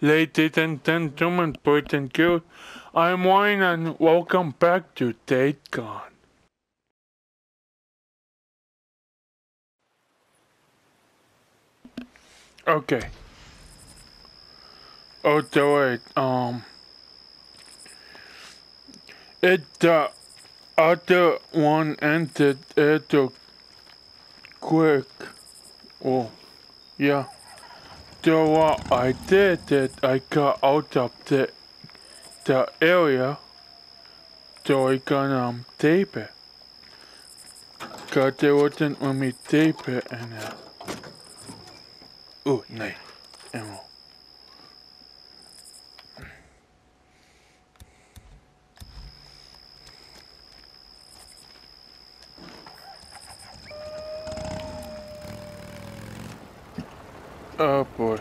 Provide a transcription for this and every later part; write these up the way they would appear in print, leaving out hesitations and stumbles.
Ladies and gentlemen, boys and girls, I'm Wayne and welcome back to DateCon. Okay. Oh, wait, the other one ended quick. Oh, yeah. So what I did is I got out of the area so I can tape it. Cause there wasn't let me tape it and oh, nice. Ammo. Oh boy.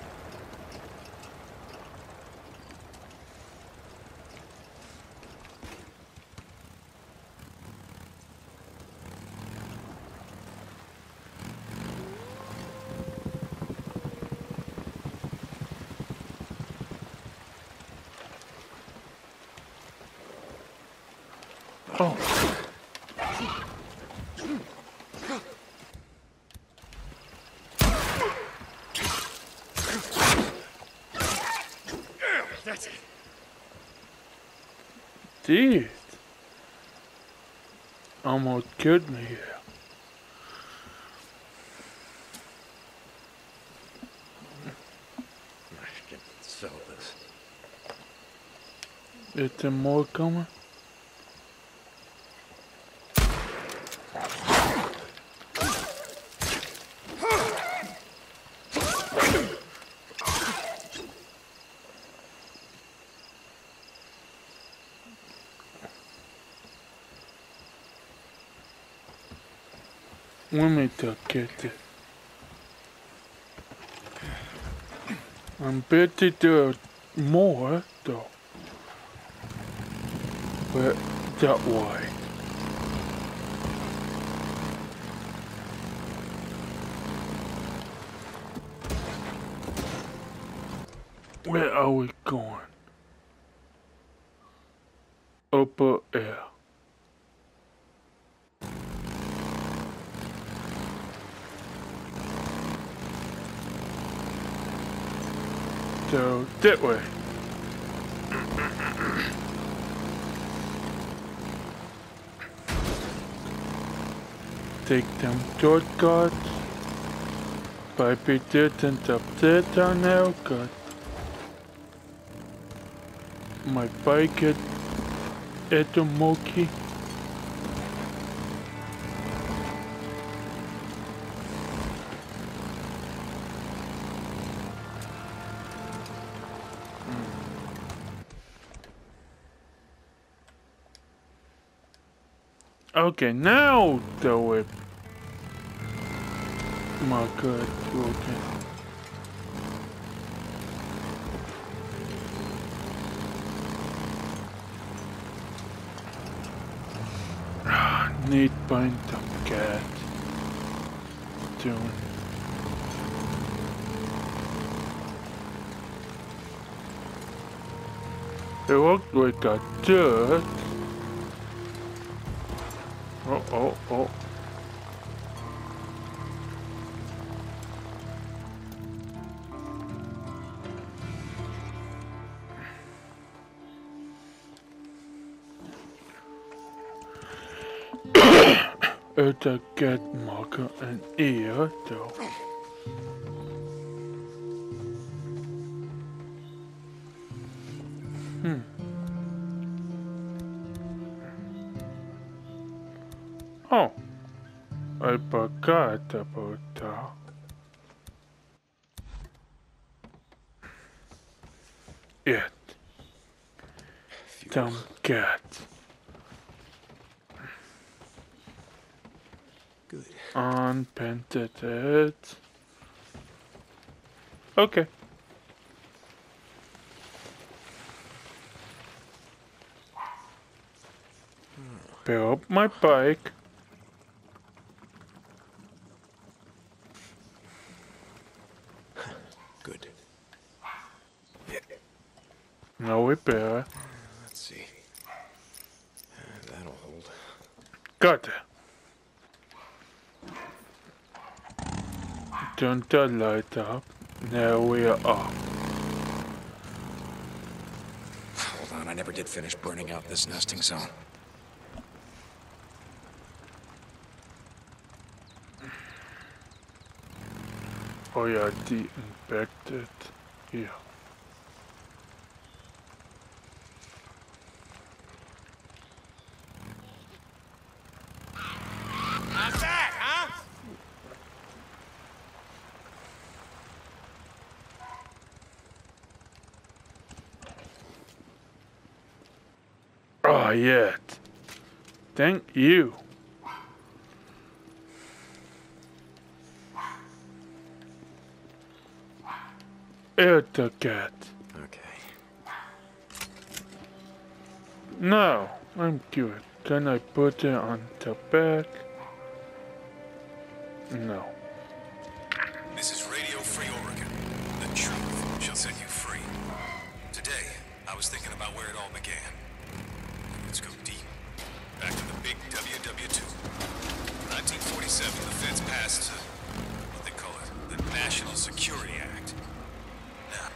Oh. That's it. Dude. Almost killed me here. I can sell this. Is there more coming? Let me get it. I'm betting there are more though. But that way. Where are we going? Upper air. So that way. Take them shortcuts. Maybe didn't update on now, cause my bike at a monkey. Okay, now the whip. My god, okay. Need paint them cat. Soon. It looked like a dirt. Oh. It's a cat marker and ear though. Oh, I forgot about that. It. Some cat. Good. Unpainted it. Okay. Pick up my bike. Good. No repair. Let's see. That'll hold. Got it. Turn the light up. There we are. Hold on, I never did finish burning out this nesting zone. Oh yeah, de-infected. Here. How's that, huh? Oh yeah. Thank you. Air the cat. Okay. No, I'm good. Can I put it on the back? No. This is Radio Free Oregon. The truth shall set you free. Today, I was thinking about where it all began. Let's go deep. Back to the big WW2. 1947, the feds passed what they call it, the National Security Act. Now,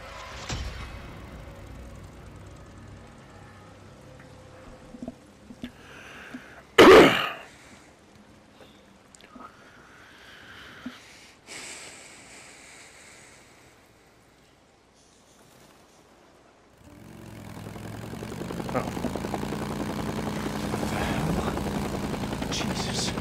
Jesus.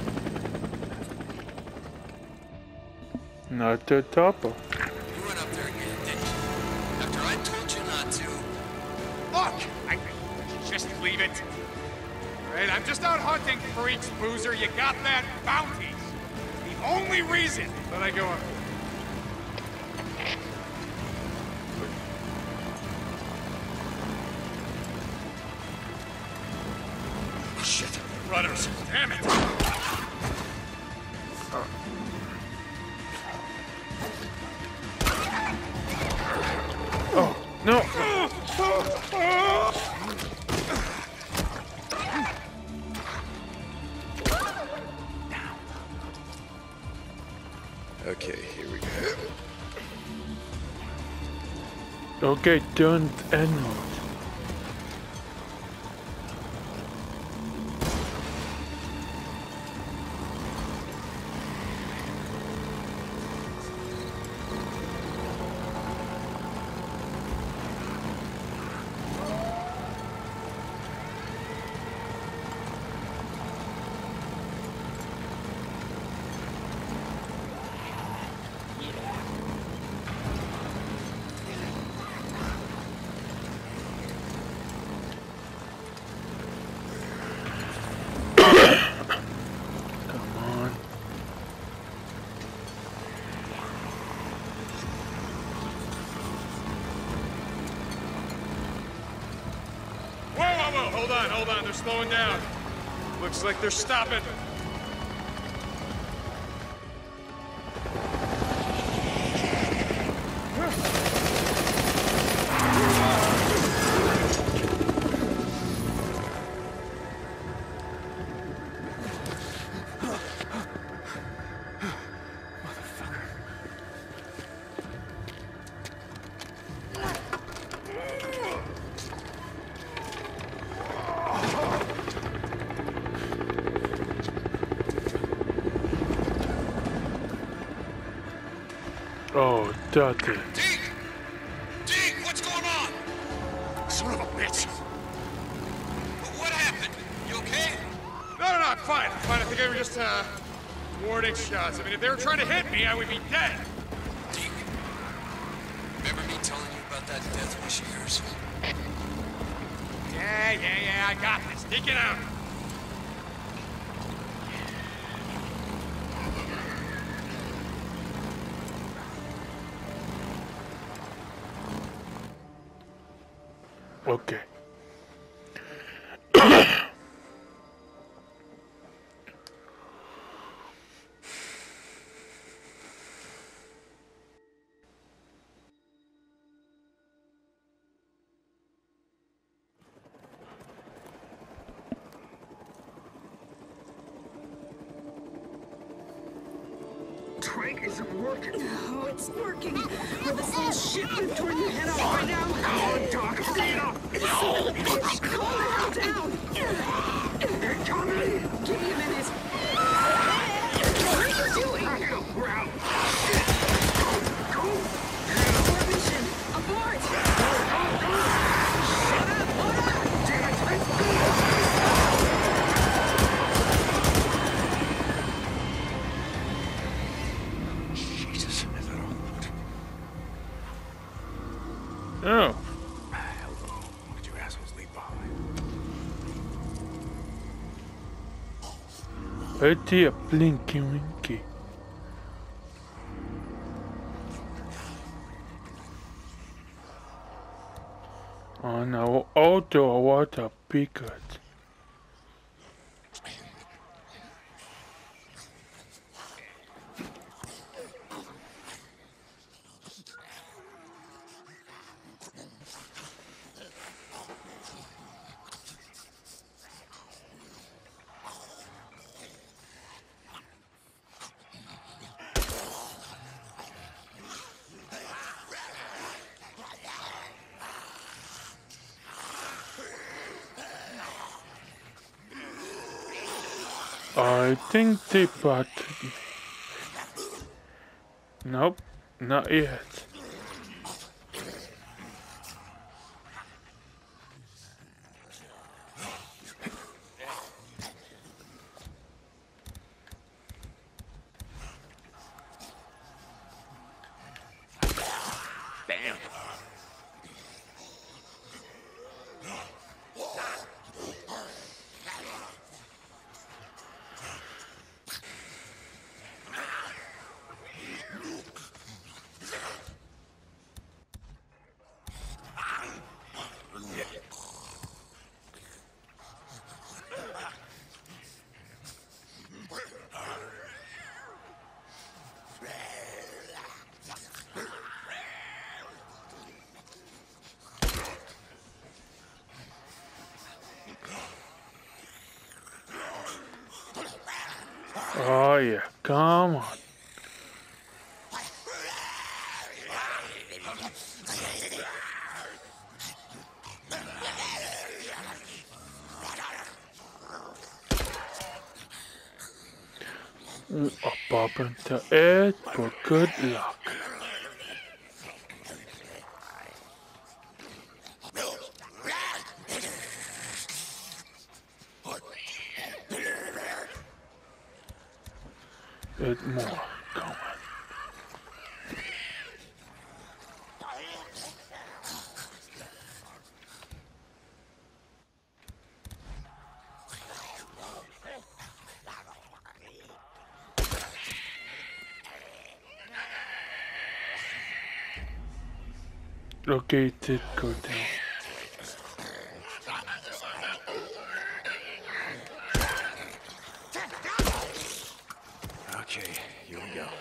Not the topper. you went up there again, didn't you? After I told you not to. Look, I just leave it. All right, I'm just out hunting for each boozer. You got that? Bounties. The only reason that I go up. Shit. Runners. Damn it. Oh, no. Okay, here we go. Okay, don't end. Come on. Whoa. Hold on. They're slowing down. Looks like they're stopping. Oh, dirty. Deke! Deke, what's going on? Son of a bitch. What happened? You okay? No, I'm fine. I think they were just, warning shots. I mean, if they were trying to hit me, I would be dead. Deke, remember me telling you about that death wish of yours? Yeah, I got this. Take it out. Okay. working. Oh, it's working. Will this little shit you've torn your head off right now? Oh, Doc, son of a bitch. Calm the hell down. They're coming. Give me a minute. What are you doing? We're out. Go. Abort mission. Abort. Shut up. Hold on. Damn it. Let's go. Oh. Hello. What did you assholes leave behind? Right here, Blinky Winky. On our outdoor water picket. I think they bought. Nope, not yet. Bam. Oh yeah, come on. Up up into it for good luck. Bit more coming. Okay, it did go down. Okay, here we go.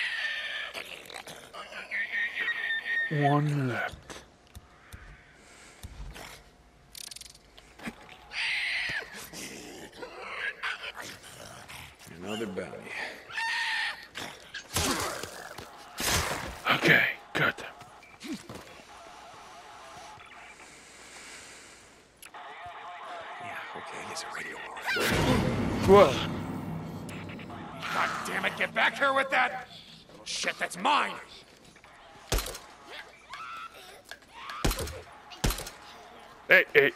One left. Another bounty. Okay, good. Yeah, okay, here's a radio Whoa. God damn it, get back here with that! Little shit, that's mine! Hey, hey.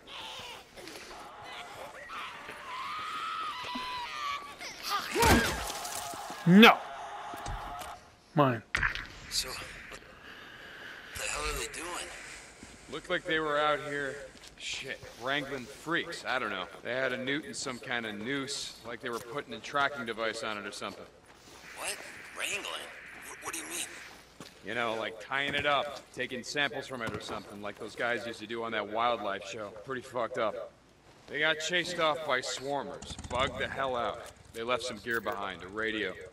No. Mine. So, what the hell are they doing? Looked like they were out here, shit, wrangling freaks. I don't know. They had a newt and some kind of noose, like they were putting a tracking device on it or something. What? Wrangling? What do you mean? You know, like tying it up, taking samples from it or something, like those guys used to do on that wildlife show. Pretty fucked up. They got chased off by swarmers, bugged the hell out. They left some gear behind, a radio. Wait,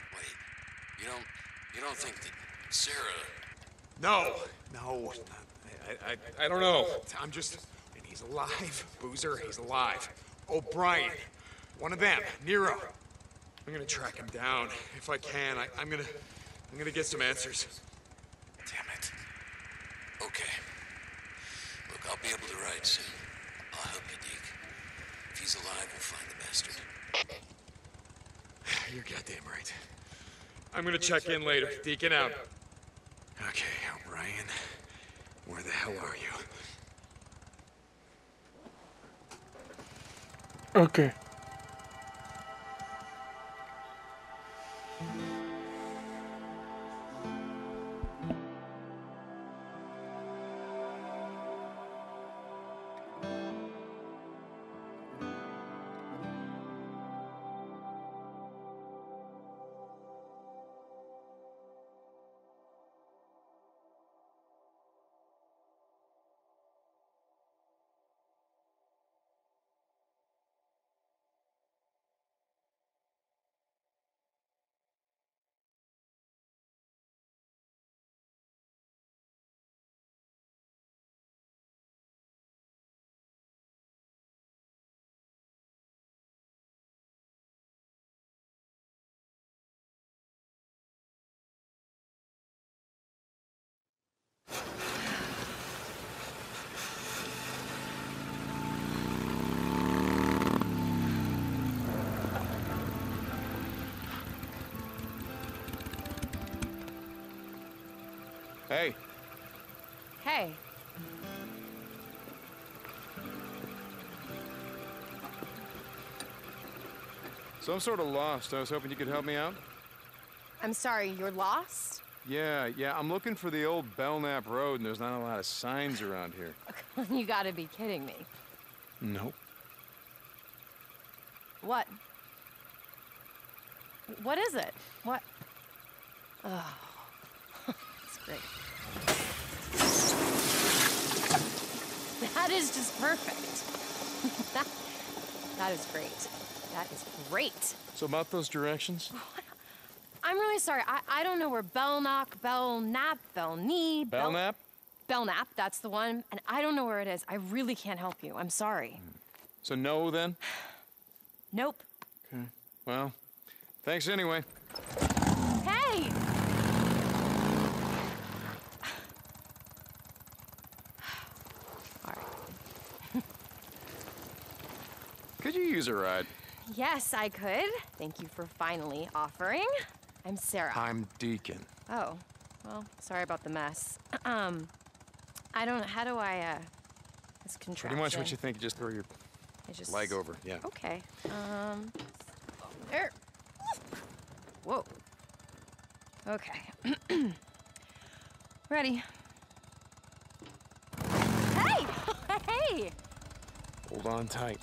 you don't think that Sarah... No, I don't know. I'm just... And he's alive. Boozer, he's alive. O'Brien. One of them. Nero. I'm gonna track him down. If I can, I'm gonna I'm gonna get some answers. Damn it. Okay. Look, I'll be able to ride soon. I'll help you, Deke. If he's alive, we'll find the bastard. You're goddamn right. I'm gonna check in later. Deacon out. Okay, O'Brien. Where the hell are you? Okay. Hey, Hey, so I'm sort of lost. I was hoping you could help me out. I'm sorry, you're lost? Yeah, I'm looking for the old Belknap Road, and there's not a lot of signs around here. You gotta be kidding me. Nope. What? What is it? What? Oh, it's great. That is just perfect. That is great. That is great. So about those directions? I'm really sorry. I don't know where Belknap, Belknap? Belknap, that's the one. And I don't know where it is. I really can't help you. I'm sorry. So no, then? Nope. Okay. Well, thanks anyway. Hey! All right. Could you use a ride? Yes, I could. Thank you for finally offering. I'm Sarah. I'm Deacon. Oh, well, sorry about the mess. I don't. How do I? This contraption. Pretty much what you think. Just throw your I just leg over. Yeah. Okay. There. Whoa. Okay. Ready. Hey! Hey! Hold on tight.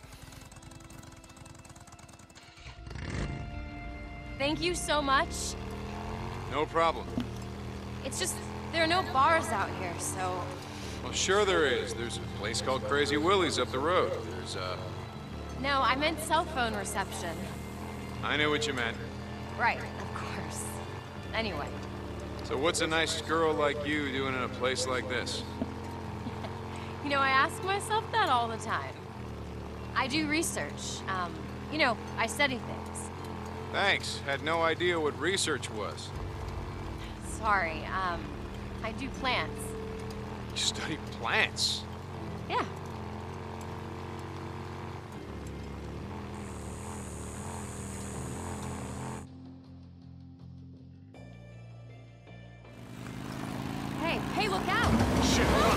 Thank you so much. No problem. It's just, there are no bars out here, so... Well, sure there is. There's a place called Crazy Willie's up the road. There's, No, I meant cell phone reception. I knew what you meant. Right, of course. Anyway. So what's a nice girl like you doing in a place like this? You know, I ask myself that all the time. I do research. You know, I study things. Thanks. Had no idea what research was. Sorry, I do plants. You study plants? Yeah. Hey, look out! Shit, hold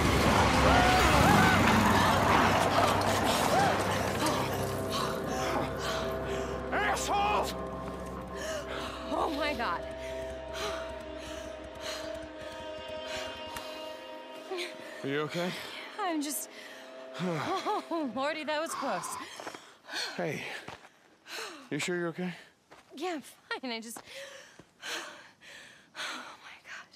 on. Assholes! Oh my god. Are you okay? I'm just... Oh, Lordy, that was close. Hey. You sure you're okay? Yeah, I'm fine. I just... Oh my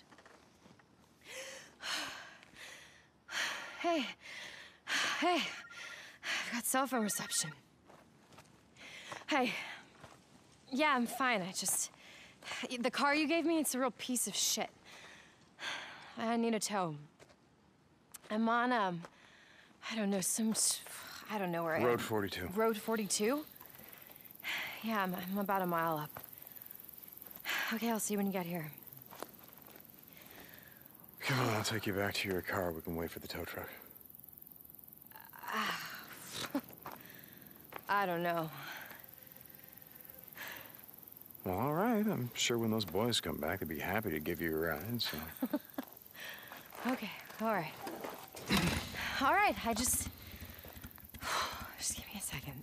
god. Hey. Hey. I've got cell phone reception. Hey. Yeah, I'm fine. I just... The car you gave me, it's a real piece of shit. I need a tow. I'm on, I don't know, I don't know where I am. Road 42. Road 42? Yeah, I'm about a mile up. Okay, I'll see you when you get here. Come on, I'll take you back to your car. We can wait for the tow truck. I don't know. Well, all right. I'm sure when those boys come back, they'd be happy to give you a ride, so... Okay, all right. All right, I just give me a second.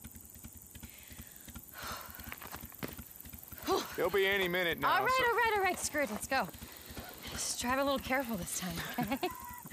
They'll be any minute now. All right, screw it, let's go. Just drive a little careful this time, okay?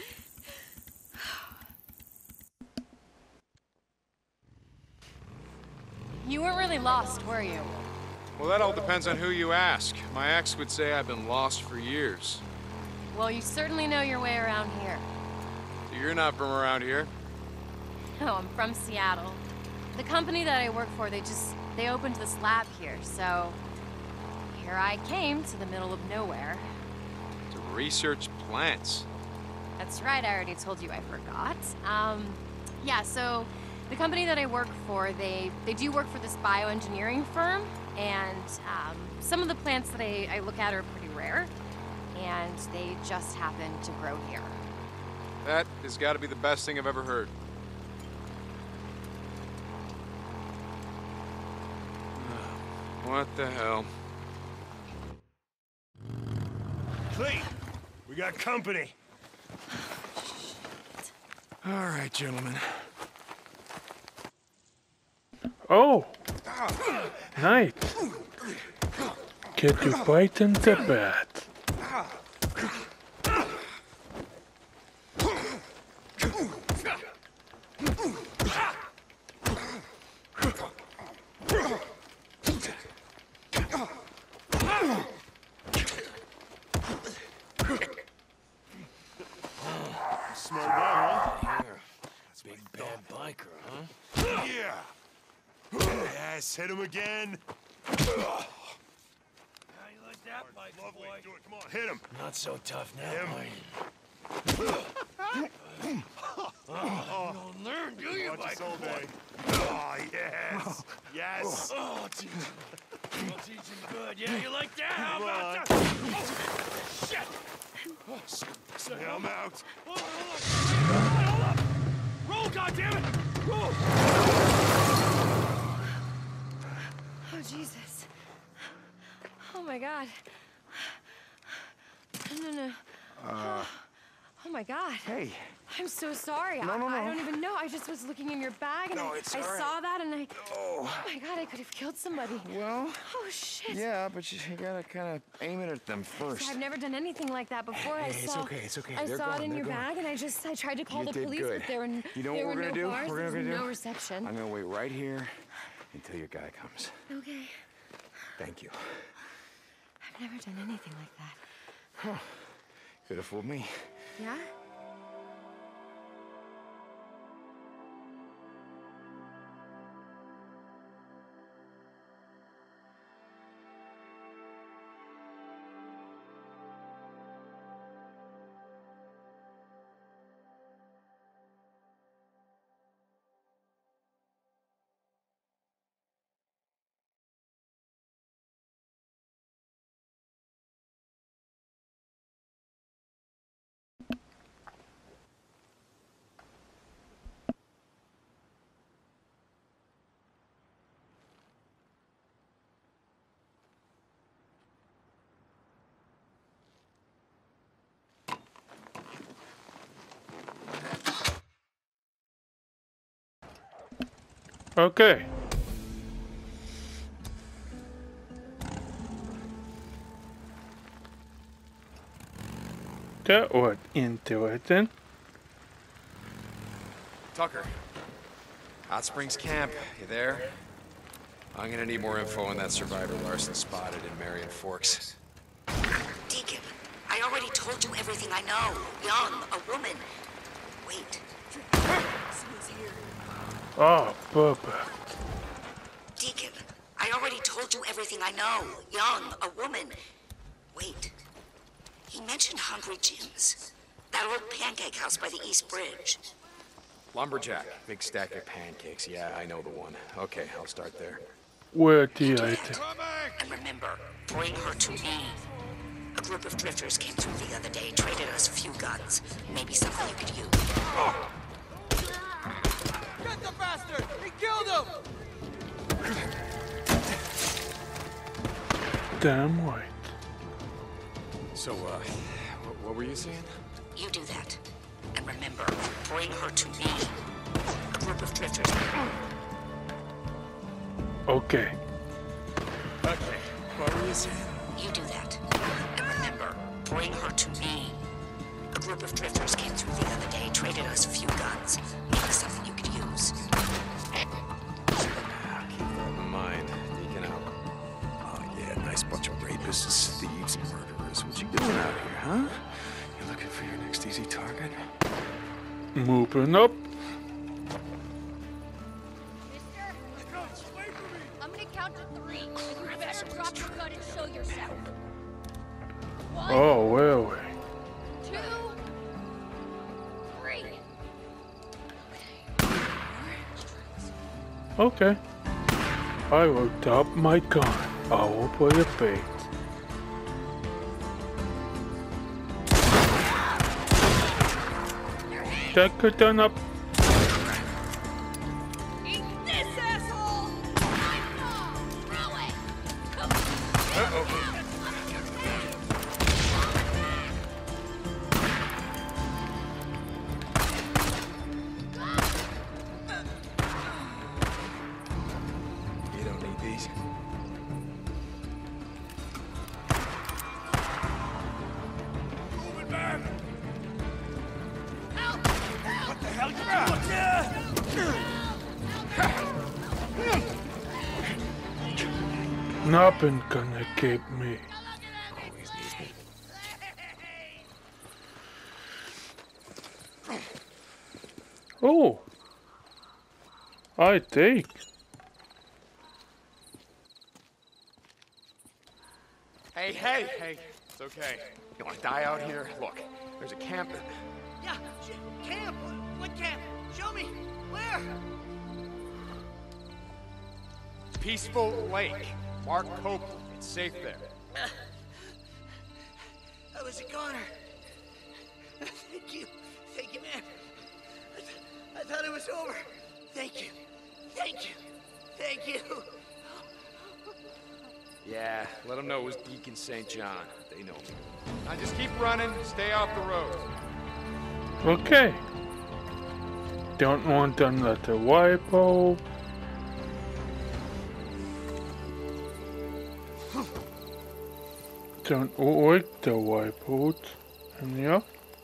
You weren't really lost, were you? Well, that all depends on who you ask. My ex would say I've been lost for years. Well, you certainly know your way around here. So you're not from around here? No, I'm from Seattle. The company that I work for, they opened this lab here, so here I came to the middle of nowhere. To research plants. That's right, I already told you I forgot. Yeah, so the company that I work for, they do work for this bioengineering firm, and some of the plants that I look at are pretty rare, and they just happen to grow here. That has got to be the best thing I've ever heard. What the hell? Clete, we got company. All right, gentlemen. Oh! Nice! Get you bite in the bat. Smart guy, huh? Big bad biker, huh? Yeah. Yes, hit him again. How you like that bike, Lovely. boy? Do it. Come on, hit him. Not so tough now, Him. boy. You don't learn, do you, Watch us biker all boy? day. Oh, yes. Yes. Oh, I'll teach him. I'll teach him good. Yeah, you like that? How Come about on. that? Oh, shit! Yeah, I'm out. Hold up! Roll, goddammit! Roll! Oh, Jesus. Oh, my God. No. Oh, my God. Hey. I'm so sorry. No. I don't even know. I just was looking in your bag, and No, I it's all right. saw that, and Oh. Oh, my God, I could have killed somebody. Well, Oh, shit. yeah, but you gotta kind of aim it at them first. I've never done anything like that before. Hey, it's okay, it's okay. I They're saw it gone, in they're your gone. bag, and I tried to call You the did police, good. but there were You know what there we're were gonna no do? bars, We're there was gonna no do? reception. I'm gonna wait right here until your guy comes. Okay. Thank you. I've never done anything like that. Could have fooled me. Yeah? Okay. That was interesting. Tucker. Hot Springs Camp, you there? I'm gonna need more info on that survivor Larson spotted in Marion Forks. Deacon, I already told you everything I know. Young, a woman. Wait. Someone's here. Oh, Bubba. Deacon, I already told you everything I know. Young, a woman. Wait. He mentioned Hungry Jim's. That old pancake house by the East Bridge. Lumberjack. Big stack of pancakes. Yeah, I know the one. Okay, I'll start there. Where did I And remember, bring her to me. group of drifters came through the other day, traded us a few guns. Maybe something you could use. Get the bastard! He killed him! Damn right. So, what were you saying? You do that. And remember, bring her to me. A group of drifters. Okay. Okay, what were you saying? You do that. And remember, bring her to me. A group of drifters came through the other day, traded us a few guns. Maybe something you could use. Keep that in mind. Deacon out. Oh, yeah, nice bunch of rapists, thieves, and murderers. What you doing out here, huh? You looking for your next easy target? Moving up. I'm gonna count to 3, and you better drop your gun and show yourself. 1, Oh, well. 2, 3. Okay. I will drop my gun. I will play the bait. Take it on up. Eat this, asshole! Throw it! You don't need these. Moving back! Help! Help! What the hell you doing? Nothing gonna keep me. Oh, I think. Hey, it's okay. You wanna die out here? Look, there's a camp. Yeah, camp! What camp? Show me! Where? Peaceful Lake. Mark Copeland. It's safe there. I was a goner. Thank you. Thank you, man. I thought it was over. Thank you. Thank you. Thank you. Yeah, let them know it was Deacon St. John. They know me. Now just keep running, stay off the road. Okay. Don't want another wipe-out. Don't like the wipe-out. And yeah.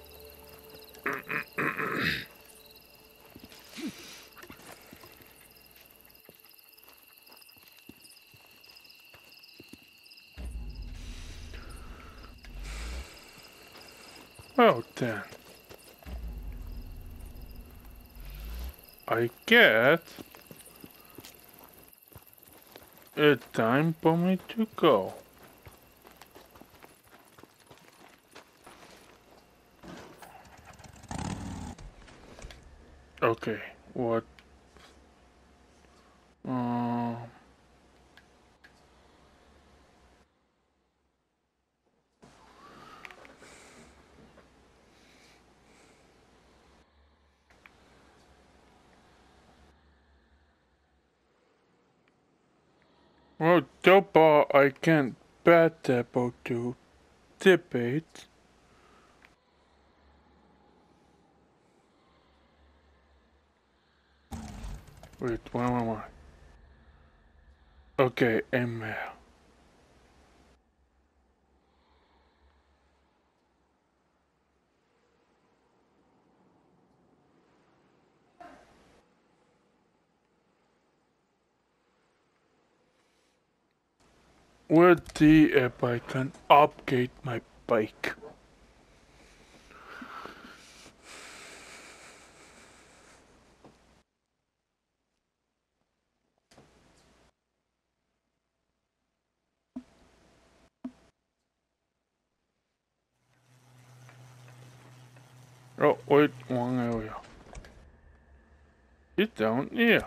Well then. I guess it's time for me to go. Okay, what? Well, so far I can't bet about to debate. Wait, where am I? Okay, email. We'll see if I can upgrade my bike. Oh, wait, wrong area. It's down here.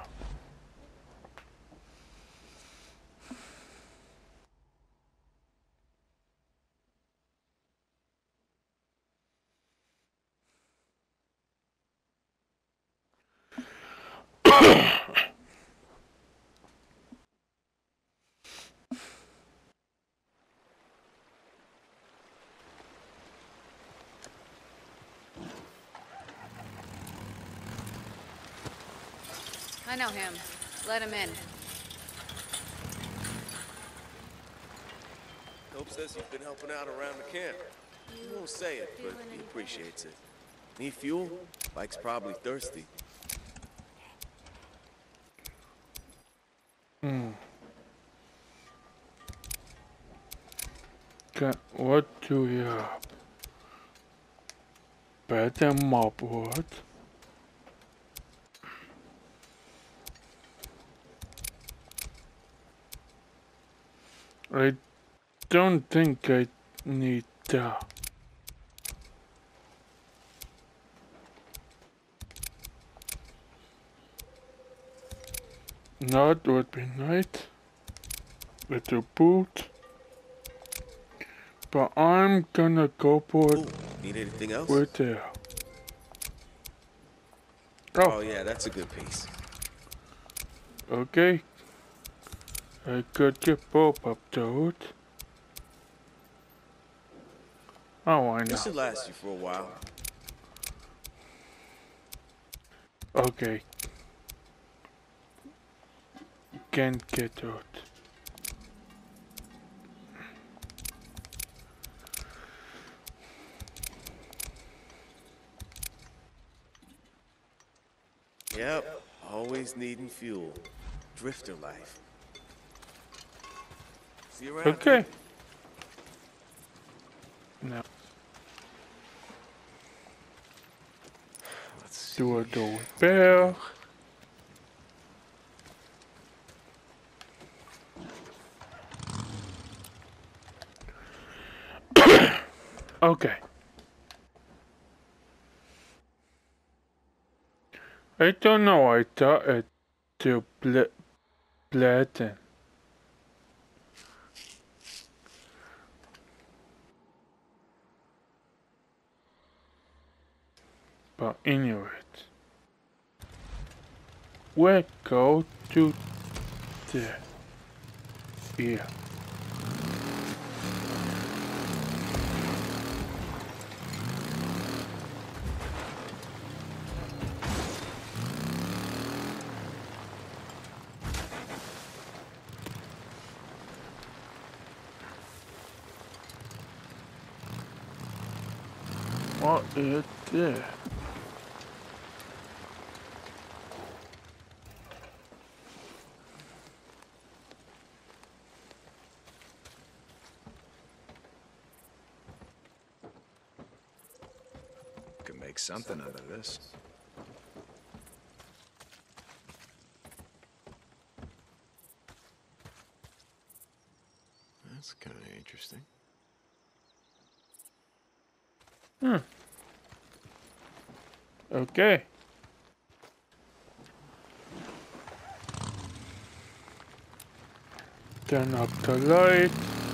I know him. Let him in. Hope says you've been helping out around the camp. He won't say it, but he appreciates it. Need fuel? Bike's probably thirsty. What do we have? Bed and mopwood. I don't think I need that. That would be nice. With a boot. But I'm gonna go for it. Need anything else? Right there. Oh yeah, that's a good piece. Okay. I could get both of those. Oh, why not? This should last you for a while. Okay. Can't get out. Yep, always needing fuel. Drifter life. See you around. Okay. Now. Let's do a door repair. Okay. I don't know, I thought it to Platin. But anyway, we'll go to the here. What is this? Could make something out of this. That's kind of interesting. Okay. Turn up the light.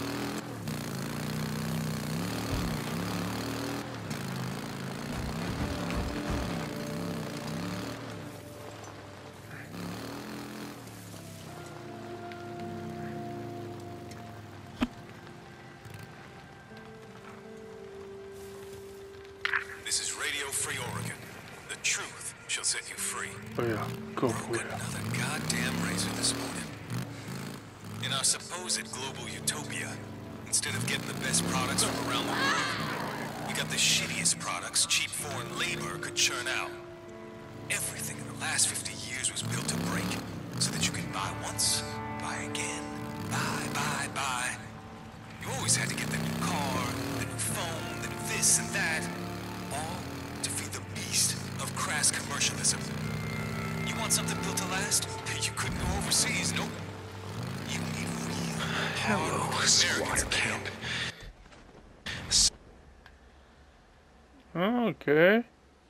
This is Radio Free Oregon. The truth shall set you free. Oh yeah, go for it. Another goddamn razor this morning. In our supposed global utopia, instead of getting the best products from around the world, we got the shittiest products cheap foreign labor could churn out. Everything in the last 50 years was built to break, so that you could buy once, buy again, buy. You always had to get the new car, the new phone, the new this and that, all to feed the beast of crass commercialism. You want something built to last? You couldn't go overseas, nope. You need real, hard Americans at the help. Okay.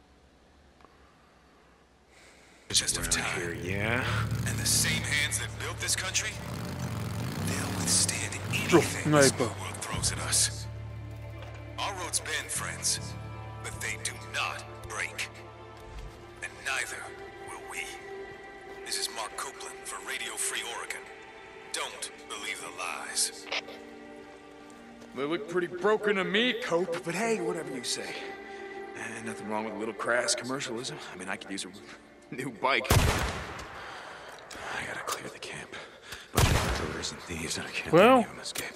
Just of time. Here, yeah. And the same hands that built this country, they'll withstand anything this new world throws at us. Our roads bend, friends, but they do not break. And neither will we. Copeland for Radio Free Oregon. Don't believe the lies. They look pretty broken to me, Cope, but hey, whatever you say. Nothing wrong with a little crass commercialism. I mean, I could use a new bike. I gotta clear the camp. Bunch of murderers and thieves, and I can't let any of them escape.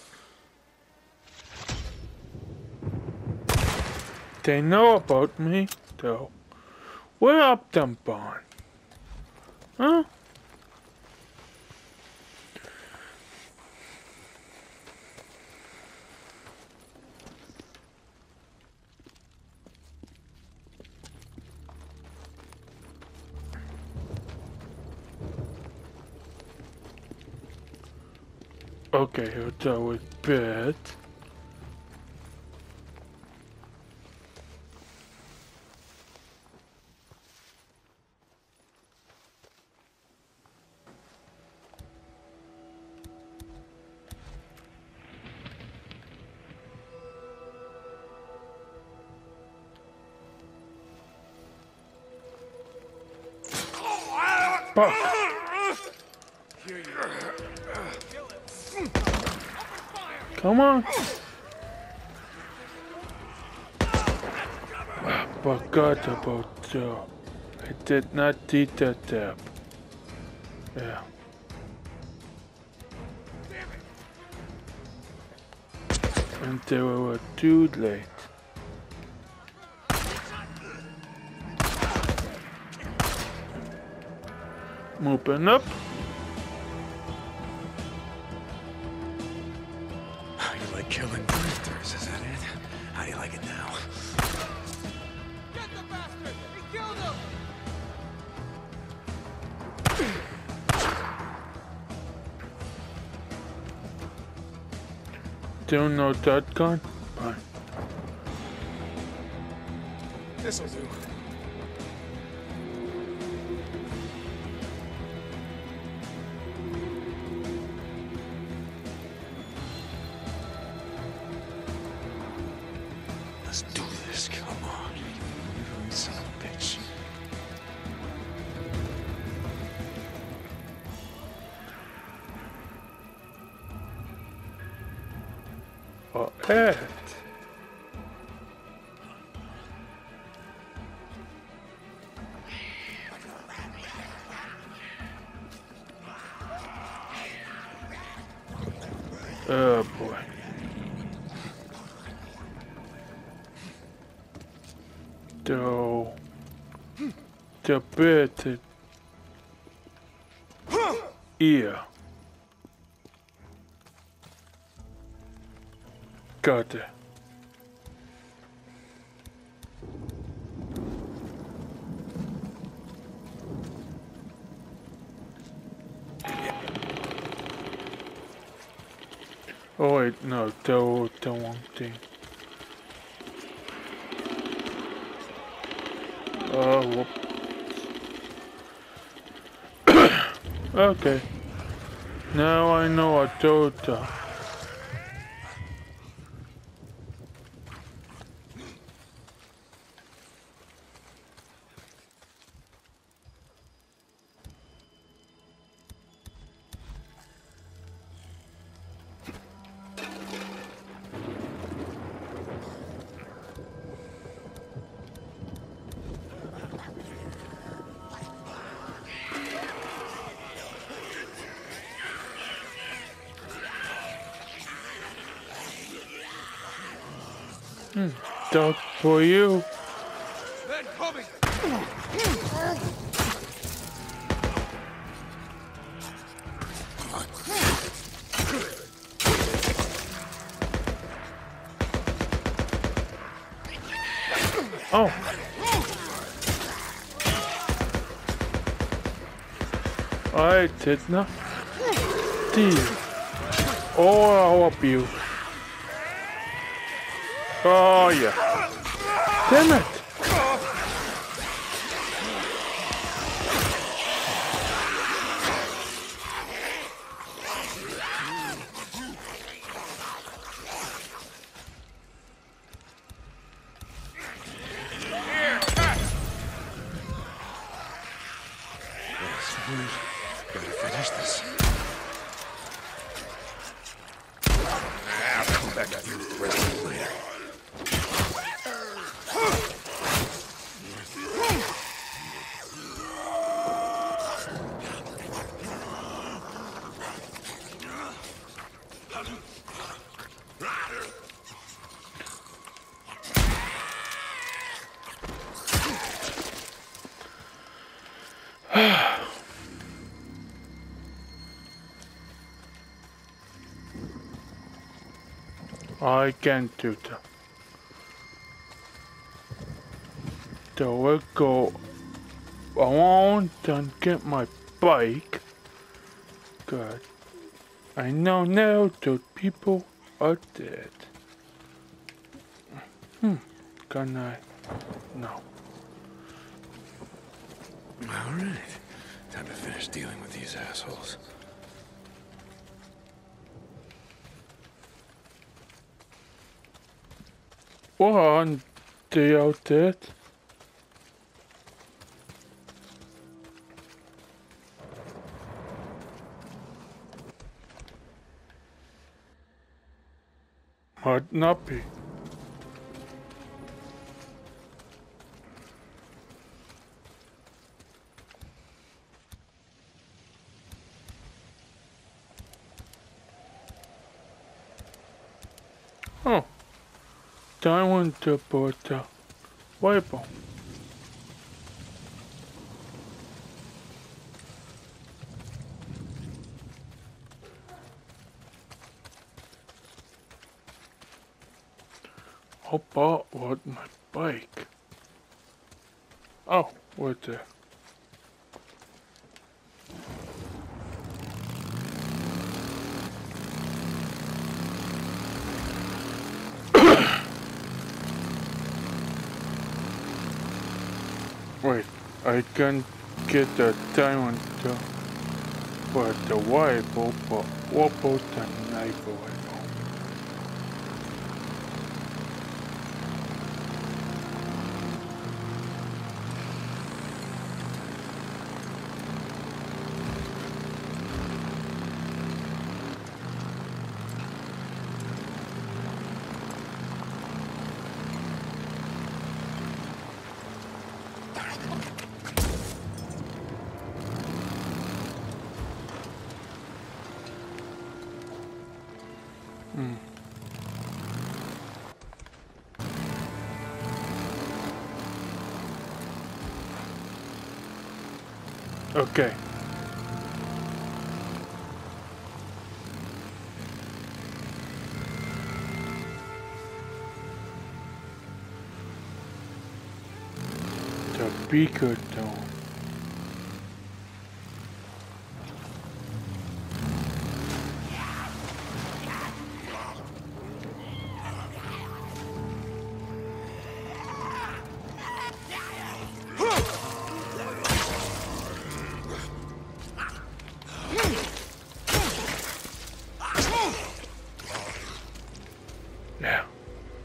They know about me, though. Where up them barn? Huh? Okay, he'll start with bed. Come on. I forgot about Joe. I did not eat that tab. Yeah. And they were too late. Moving up. You like killing grifters, is that it? How do you like it now? Get the bastard! He killed him! Don't know that gun? Fine. This'll do. Let's do this, come on. You son of a bitch. Oh, Ed. Oh boy. The bit ear. Got it. Oh wait, no, the one thing. Oh, whoop. Okay. Now I know a Toyota. Dog for you. Then coming! Oh. I did not steal all of you. Oh yeah. Damn it. I can't do that. So we'll go around and get my bike. Good. I know now those people are dead. Can I? No. All right. Time to finish dealing with these assholes. One day out there. Might not be. Oh. I want to put a weapon. How about what my bike? Oh, right there. Wait, I can get the diamond but the rifle, but what about the knife rifle? Okay. The beaker dome. Yeah.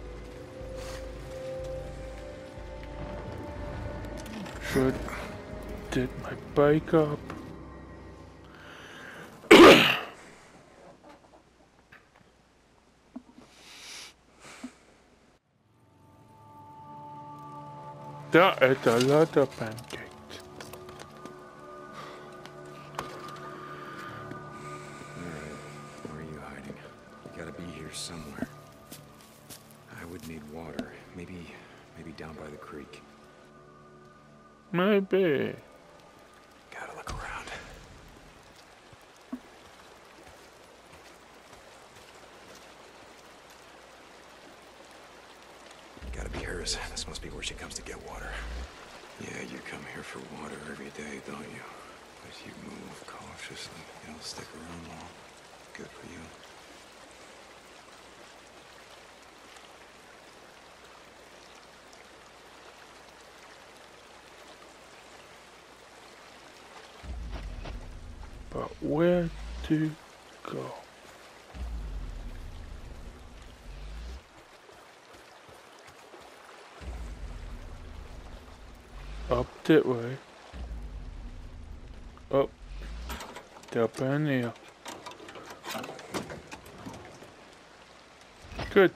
Should get my bike up. That is a lot of pancakes. Alright, where are you hiding? You gotta be here somewhere. I would need water. Maybe down by the creek. Maybe. Gotta look around. Gotta be hers. This must be where she comes to get water. Yeah, you come here for water every day, don't you? But you move cautiously. You don't stick around long. Good for you. But where to go? Up that way. Up. Up in here. Good.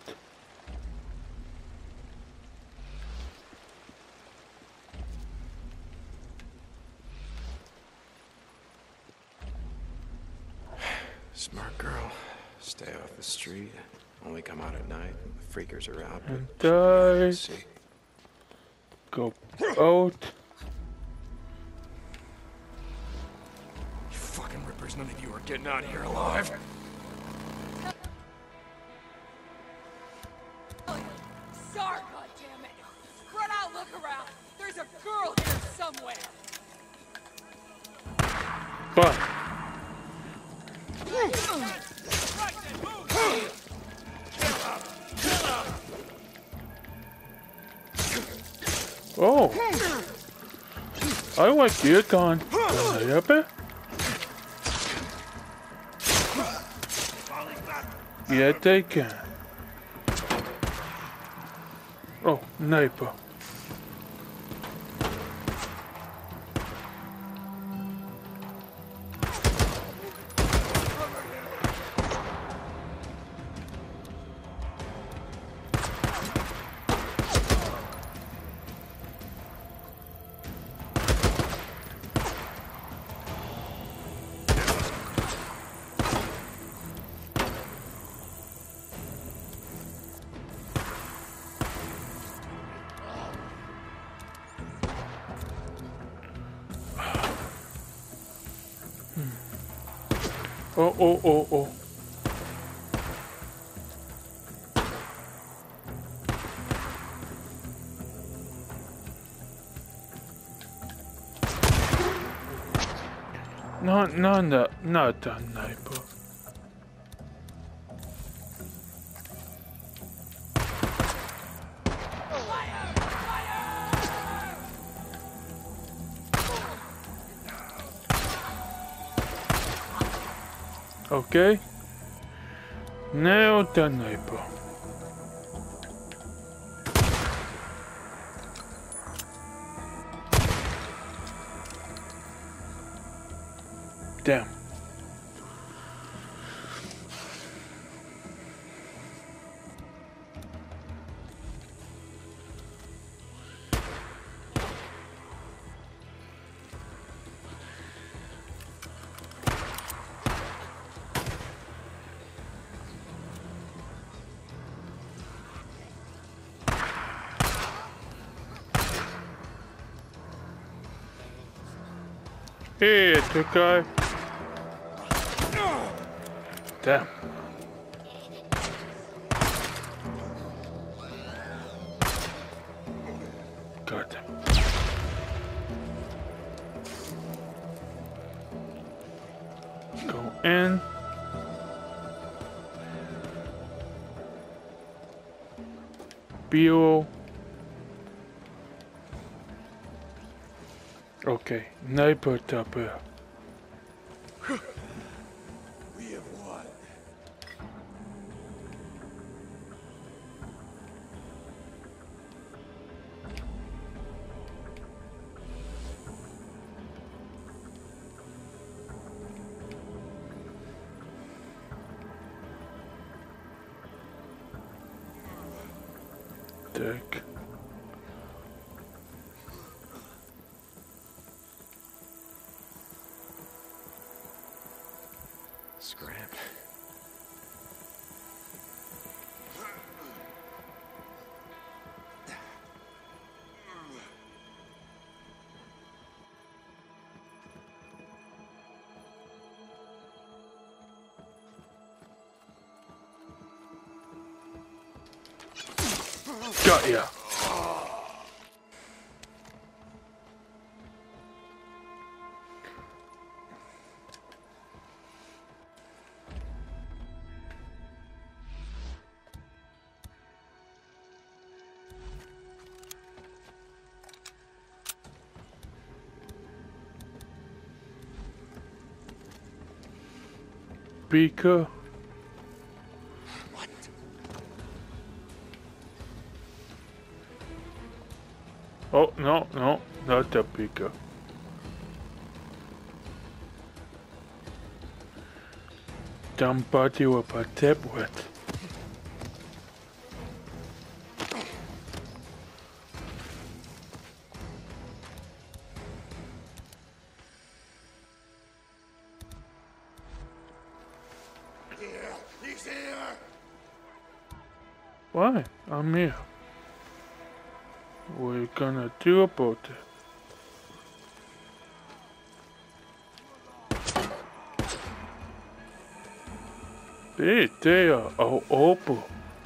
Smart girl. Stay Stay off the street. Only come out at night. The freakers are out. And die. Go out. You fucking rippers, none of you are getting out of here alive. Sorry, goddammit. Spread out, look around. There's a girl here somewhere. But oh, I like your gun. Yep. Yeah, they can. Oh, sniper. Oh. Not that sniper. Okay. Now the sniper. Damn. Hey, it's a guy. Damn. God. Go in. Bio. Okay, sniper tapper. We have won. Dick. Scram. Got ya. Beaker. What? Oh, no, not the beaker. Dumb body with a tablet. Yeah, he's in. Why? I'm here. What are you gonna do about it? Hey, they are all open.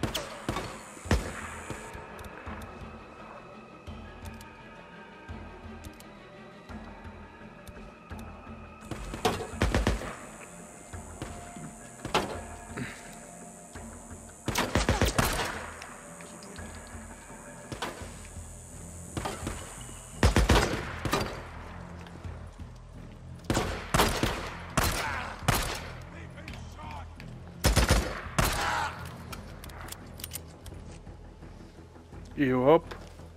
You up?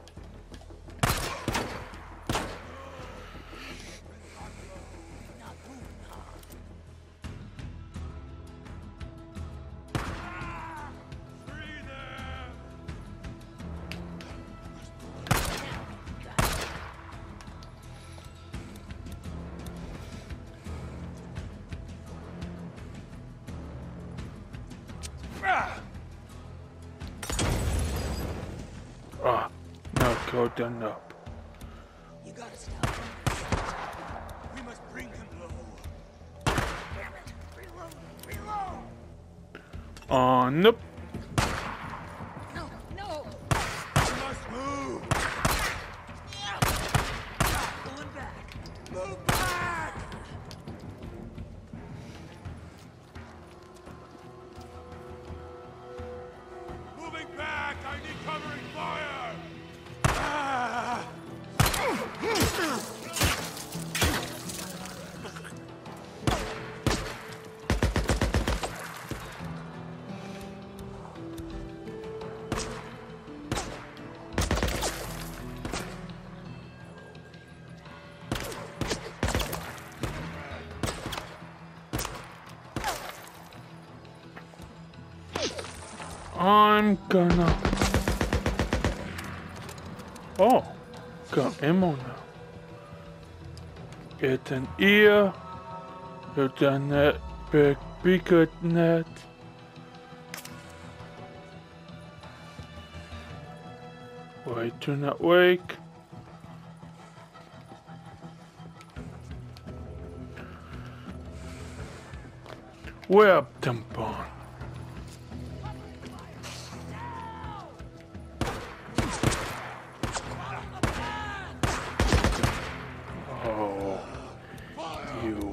Ah, now go down up. You gotta stop. We must bring him low. Damn it! Reload! Reload! Nope. No! You must move! Pulling back! Move back! Moving back! I need covering fire! I'm gonna... Oh, got ammo now. Get an ear. You've done that be good net. Why do not wake? Web tampon. Oh, you.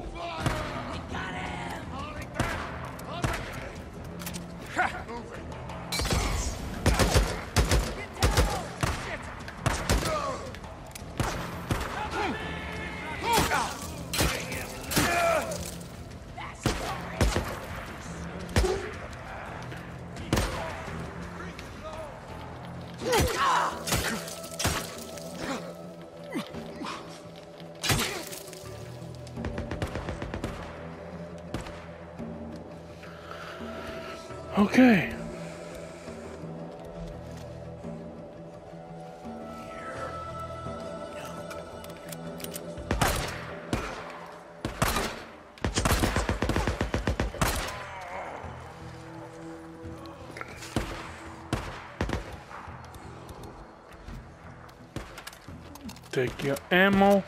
Okay. Take your ammo.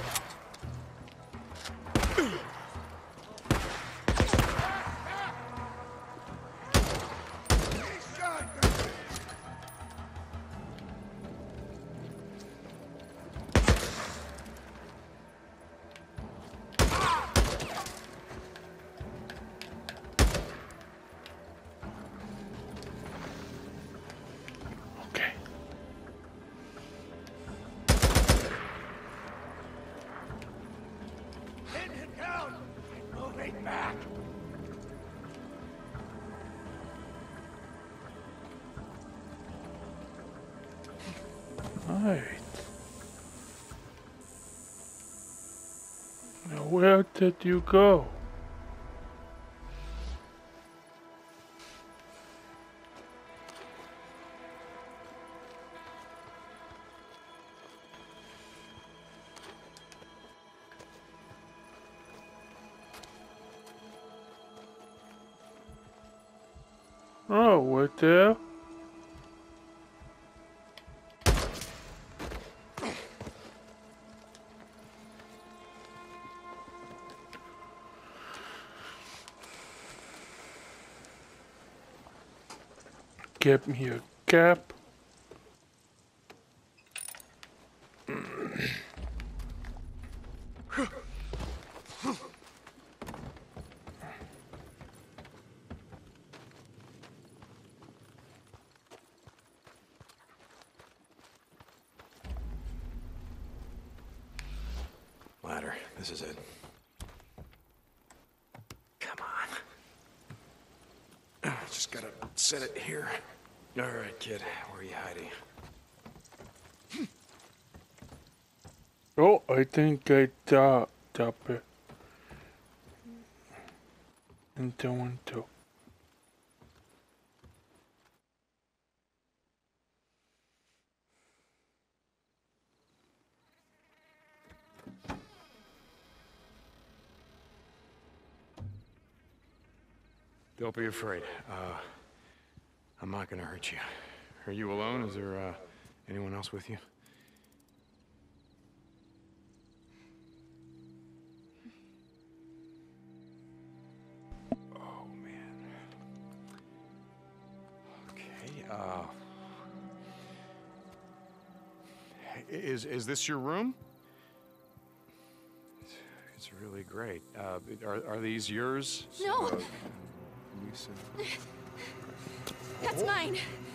Right. Now where did you go? Oh, we're there? Get me a cap. Ladder, this is it. Come on. Just gotta set it here. All right, kid, where are you hiding? Oh, I think I top it. And don't want to. Don't be afraid. I'm not gonna hurt you. Are you alone? Is there, anyone else with you? Oh, man. Okay, Is this your room? It's really great. Are these yours? No. Lisa. That's mine.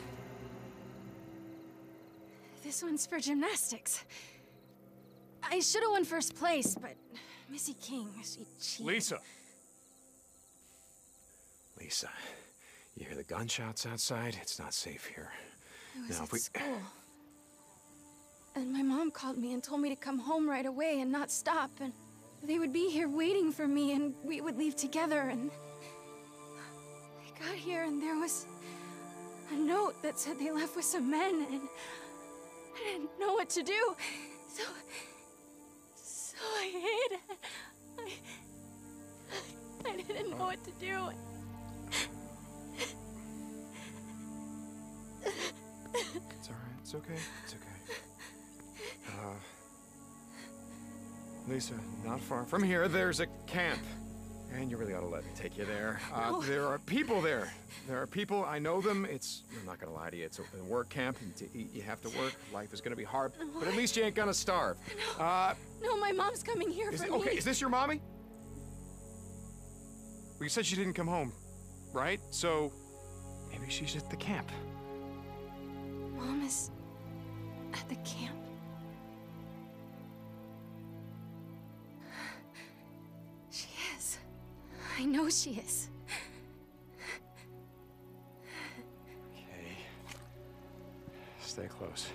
This one's for gymnastics. I should have won first place, but Missy King, she cheated. Lisa! Lisa, you hear the gunshots outside? It's not safe here. I was Now, at school. And my mom called me and told me to come home right away and not stop, and they would be here waiting for me, and we would leave together, and I got here, and there was a note that said they left with some men, and I didn't know what to do, so I hid. I didn't know what to do. It's all right. It's okay. It's okay. Lisa, not far from here, there's a camp. And you really ought to let me take you there. No. There are people there. There are people, I know them. I'm not gonna lie to you, it's a work camp. And to eat, you have to work. Life is gonna be hard, but at least you ain't gonna starve. No, my mom's coming here for me. Okay, is this your mommy? Well, you said she didn't come home, right? So, maybe she's at the camp. Mom is at the camp. She is. I know she is. Okay. Stay close.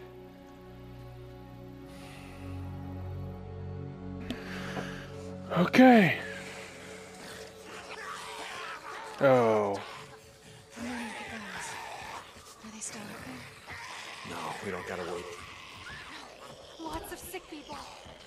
Okay. Oh. Are they still out there? No, we don't gotta wait. Lots of sick people.